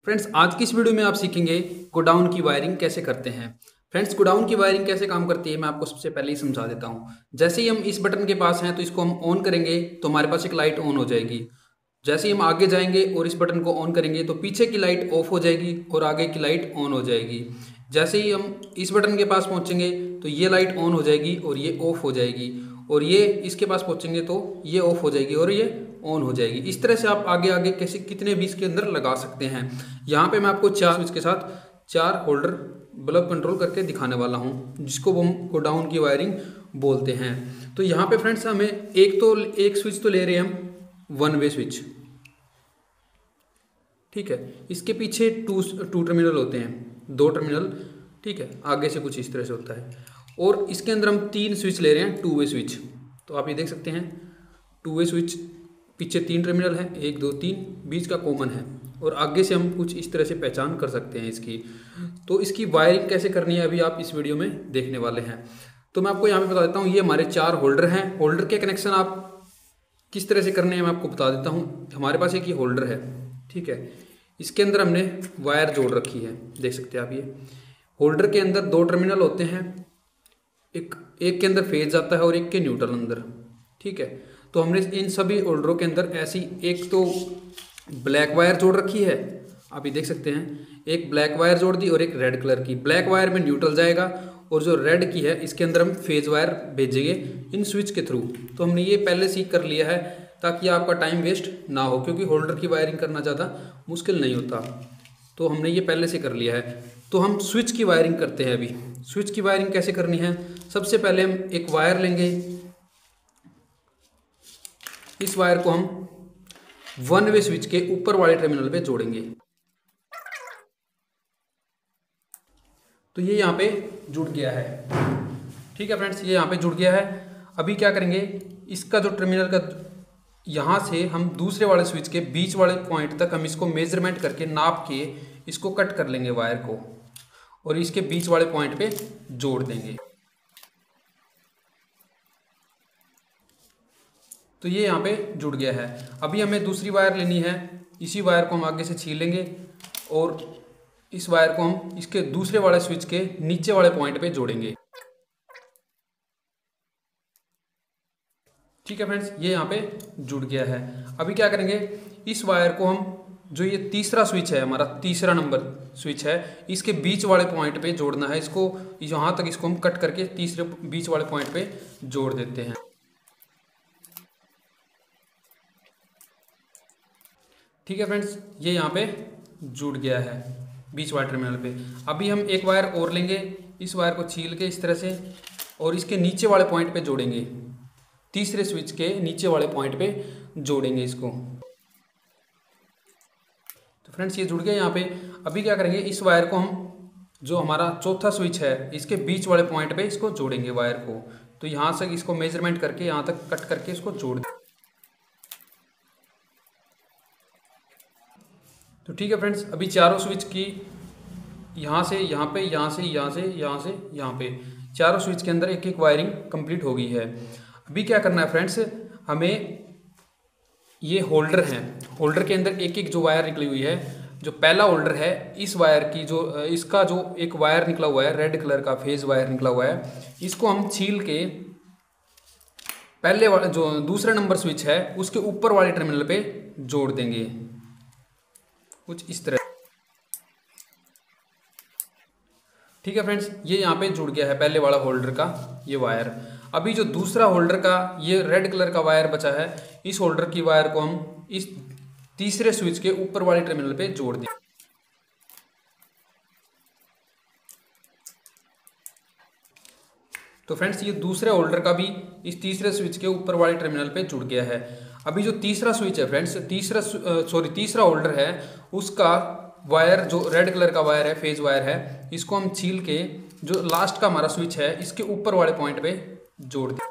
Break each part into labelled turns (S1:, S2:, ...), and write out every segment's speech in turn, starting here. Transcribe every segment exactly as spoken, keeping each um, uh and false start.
S1: Friends, आज की इस वीडियो में आप सीखेंगे गोडाउन की वायरिंग कैसे करते हैं। फ्रेंड्स, गोडाउन की वायरिंग कैसे काम करती है मैं आपको सबसे पहले ही समझा देता हूं। जैसे ही हम इस बटन के पास हैं तो इसको हम ऑन करेंगे तो हमारे पास एक लाइट ऑन हो जाएगी। जैसे ही हम आगे जाएंगे और इस बटन को ऑन करेंगे तो पीछे की लाइट ऑफ हो जाएगी और आगे की लाइट ऑन हो जाएगी। जैसे ही हम इस बटन के पास पहुंचेंगे तो ये लाइट ऑन हो जाएगी और ये ऑफ हो जाएगी, और ये इसके पास पहुंचेंगे तो ये ऑफ हो जाएगी और ये ऑन हो जाएगी। इस तरह से आप आगे आगे कैसे कितने भी इसके अंदर लगा सकते हैं। यहाँ पे मैं आपको चार स्विच के साथ चार होल्डर बल्ब कंट्रोल करके दिखाने वाला हूँ, जिसको हम गोडाउन की वायरिंग बोलते हैं। तो यहाँ पे फ्रेंड्स हमें एक तो एक स्विच तो ले रहे हैं हम वन वे स्विच, ठीक है। इसके पीछे टू टू टर्मिनल होते हैं, दो टर्मिनल, ठीक है। आगे से कुछ इस तरह से होता है, और इसके अंदर हम तीन स्विच ले रहे हैं, टू वे स्विच। तो आप ये देख सकते हैं टू वे स्विच, पीछे तीन टर्मिनल है, एक दो तीन, बीच का कॉमन है, और आगे से हम कुछ इस तरह से पहचान कर सकते हैं इसकी। तो इसकी वायरिंग कैसे करनी है अभी आप इस वीडियो में देखने वाले हैं। तो मैं आपको यहाँ पे बता देता हूँ, ये हमारे चार होल्डर हैं। होल्डर के कनेक्शन आप किस तरह से करने हैं मैं आपको बता देता हूँ। हमारे पास एक ये होल्डर है, ठीक है। इसके अंदर हमने वायर जोड़ रखी है, देख सकते हैं आप। ये होल्डर के अंदर दो टर्मिनल होते हैं, एक एक के अंदर फेज आता है और एक के न्यूट्रल अंदर, ठीक है। तो हमने इन सभी होल्डरों के अंदर ऐसी एक तो ब्लैक वायर जोड़ रखी है, आप ये देख सकते हैं। एक ब्लैक वायर जोड़ दी और एक रेड कलर की। ब्लैक वायर में न्यूट्रल जाएगा और जो रेड की है इसके अंदर हम फेज वायर भेजेंगे इन स्विच के थ्रू। तो हमने ये पहले से ही कर लिया है ताकि आपका टाइम वेस्ट ना हो, क्योंकि होल्डर की वायरिंग करना ज़्यादा मुश्किल नहीं होता। तो हमने ये पहले से कर लिया है। तो हम स्विच की वायरिंग करते हैं अभी। स्विच की वायरिंग कैसे करनी है, सबसे पहले हम एक वायर लेंगे। इस वायर को हम वन वे स्विच के ऊपर वाले टर्मिनल पे जोड़ेंगे। तो ये यहाँ पे जुड़ गया है, ठीक है फ्रेंड्स, ये यहाँ पे जुड़ गया है। अभी क्या करेंगे, इसका जो टर्मिनल का यहाँ से हम दूसरे वाले स्विच के बीच वाले पॉइंट तक हम इसको मेजरमेंट करके नाप के इसको कट कर लेंगे वायर को, और इसके बीच वाले पॉइंट पे जोड़ देंगे। तो ये यहाँ पे जुड़ गया है। अभी हमें दूसरी वायर लेनी है। इसी वायर को हम आगे से छीलेंगे और इस वायर को हम इसके दूसरे वाले स्विच के नीचे वाले पॉइंट पे जोड़ेंगे, ठीक है फ्रेंड्स, ये यहाँ पे जुड़ गया है। अभी क्या करेंगे, इस वायर को हम जो ये तीसरा स्विच है, हमारा तीसरा नंबर स्विच है, इसके बीच वाले पॉइंट पे जोड़ना है। इसको यहाँ तक इसको हम कट करके तीसरे बीच वाले पॉइंट पे जोड़ देते हैं, ठीक है फ्रेंड्स, ये यहाँ पे जुड़ गया है बीच वाले टर्मिनल पे। अभी हम एक वायर और लेंगे, इस वायर को छील के इस तरह से, और इसके नीचे वाले पॉइंट पे जोड़ेंगे, तीसरे स्विच के नीचे वाले पॉइंट पे जोड़ेंगे इसको। तो फ्रेंड्स, ये जुड़ गया यहाँ पे। अभी क्या करेंगे, इस वायर को हम जो हमारा चौथा स्विच है इसके बीच वाले पॉइंट पे इसको जोड़ेंगे वायर को। तो यहाँ से इसको मेजरमेंट करके यहाँ तक कट करके इसको जोड़ दें। तो ठीक है फ्रेंड्स, अभी चारों स्विच की यहाँ से यहाँ पे, यहाँ से यहाँ से यहाँ से यहाँ पे, चारों स्विच के अंदर एक एक वायरिंग कंप्लीट हो गई है। अभी क्या करना है फ्रेंड्स, हमें ये होल्डर हैं, होल्डर के अंदर एक एक जो वायर निकली हुई है, जो पहला होल्डर है इस वायर की, जो इसका जो एक वायर निकला हुआ है रेड कलर का फेज वायर निकला हुआ है, इसको हम छील के पहले वाले जो दूसरा नंबर स्विच है उसके ऊपर वाले टर्मिनल पे जोड़ देंगे, कुछ इस तरह, ठीक है फ्रेंड्स, ये यहाँ पे जुड़ गया है पहले वाला होल्डर का ये वायर। अभी जो दूसरा होल्डर का ये रेड कलर का वायर बचा है, इस होल्डर की वायर को हम इस तीसरे स्विच के ऊपर वाले टर्मिनल पे जोड़ दें। तो फ्रेंड्स, ये दूसरे होल्डर का भी इस तीसरे स्विच के ऊपर वाले टर्मिनल पे जुड़ गया है। अभी जो तीसरा स्विच है फ्रेंड्स, तीसरा सॉरी तीसरा होल्डर है, उसका वायर जो रेड कलर का वायर है, फेज वायर है, इसको हम छील के जो लास्ट का हमारा स्विच है इसके ऊपर वाले पॉइंट पे जोड़ दें,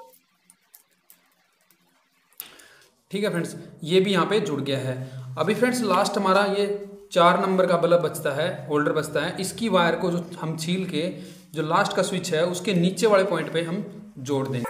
S1: ठीक है फ्रेंड्स, ये भी यहाँ पे जुड़ गया है। अभी फ्रेंड्स, लास्ट हमारा ये चार नंबर का बल्ब बचता है, होल्डर बचता है, इसकी वायर को जो हम छील के जो लास्ट का स्विच है उसके नीचे वाले पॉइंट पे हम जोड़ देंगे,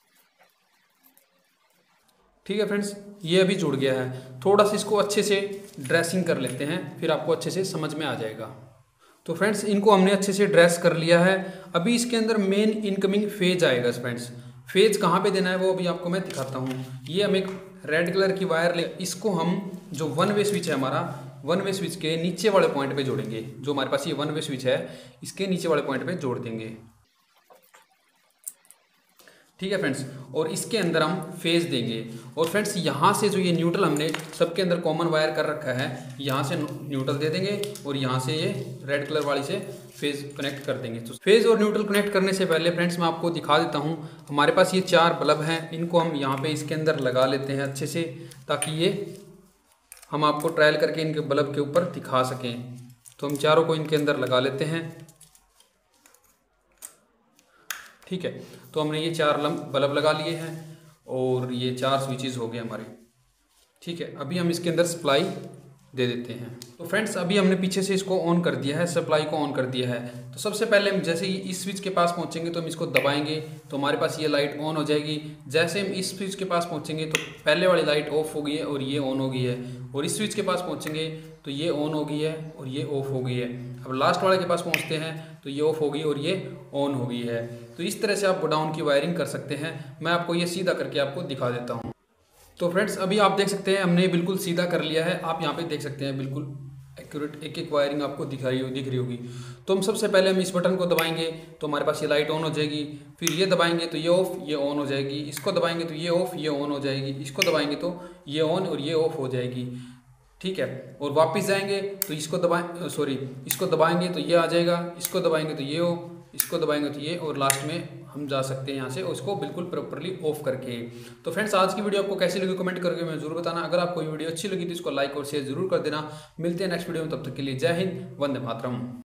S1: ठीक है फ्रेंड्स, ये अभी जुड़ गया है। थोड़ा सा इसको अच्छे से ड्रेसिंग कर लेते हैं, फिर आपको अच्छे से समझ में आ जाएगा। तो फ्रेंड्स इनको हमने अच्छे से ड्रेस कर लिया है। अभी इसके अंदर मेन इनकमिंग फेज आएगा फ्रेंड्स। फेज कहाँ पे देना है वो अभी आपको मैं दिखाता हूँ। ये हम एक रेड कलर की वायर ले, इसको हम जो वन वे स्विच है हमारा, वन वे स्विच के नीचे वाले पॉइंट पे जोड़ेंगे। जो हमारे पास ये वन वे स्विच है इसके नीचे वाले पॉइंट पे जोड़ देंगे, ठीक है फ्रेंड्स। और इसके अंदर हम फेज देंगे। और फ्रेंड्स यहाँ से जो ये न्यूट्रल हमने सबके अंदर कॉमन वायर कर रखा है, यहाँ से न्यूट्रल दे देंगे और यहाँ से ये रेड कलर वाली से फेज कनेक्ट कर देंगे। तो फेज और न्यूट्रल कनेक्ट करने से पहले फ्रेंड्स मैं आपको दिखा देता हूँ, हमारे पास ये चार बल्ब हैं, इनको हम यहाँ पे इसके अंदर लगा लेते हैं अच्छे से, ताकि ये हम आपको ट्रायल करके इनके बल्ब के ऊपर दिखा सकें। तो हम चारों को इनके अंदर लगा लेते हैं, ठीक है। तो हमने ये चार बल्ब लगा लिए हैं और ये चार स्विचेस हो गए हमारे, ठीक है। अभी हम इसके अंदर सप्लाई दे देते हैं। तो फ्रेंड्स अभी हमने पीछे से इसको ऑन कर दिया है, सप्लाई को ऑन कर दिया है। तो सबसे पहले हम जैसे ही इस स्विच के पास पहुंचेंगे तो हम इसको दबाएंगे तो हमारे पास ये लाइट ऑन हो जाएगी। जैसे हम इस स्विच के पास पहुंचेंगे तो पहले वाली लाइट ऑफ हो गई है और ये ऑन हो गई है, और इस स्विच के पास पहुंचेंगे तो ये ऑन हो गई है और ये ऑफ हो गई है। अब लास्ट वाले के पास पहुंचते हैं तो ये ऑफ हो गई और ये ऑन हो गई है। तो इस तरह से आप गोडाउन की वायरिंग कर सकते हैं। मैं आपको ये सीधा करके आपको दिखा देता हूँ। तो फ्रेंड्स अभी आप देख सकते हैं हमने बिल्कुल सीधा कर लिया है। आप यहाँ पे देख सकते हैं बिल्कुल एक्यूरेट एक एक वायरिंग आपको दिख रही दिख रही होगी। तो हम सबसे पहले हम इस बटन को दबाएंगे तो हमारे पास ये लाइट ऑन हो जाएगी। फिर ये दबाएंगे तो ये ऑफ, ये ऑन हो जाएगी। इसको दबाएंगे तो ये ऑफ, ये ऑन हो जाएगी। इसको दबाएंगे तो ये ऑन और ये ऑफ हो जाएगी, ठीक है। और वापस जाएंगे तो इसको दबाएं सॉरी इसको दबाएंगे तो ये आ जाएगा, इसको दबाएंगे तो ये हो, इसको दबाएंगे तो ये, और लास्ट में हम जा सकते हैं यहाँ से उसको बिल्कुल प्रॉपर्ली ऑफ करके। तो फ्रेंड्स आज की वीडियो आपको कैसी लगी कमेंट करके मैं जरूर बताना। अगर आपको ये वीडियो अच्छी लगी तो इसको लाइक और शेयर जरूर कर देना। मिलते हैं नेक्स्ट वीडियो में, तब तक के लिए जय हिंद, वंदे मातरम।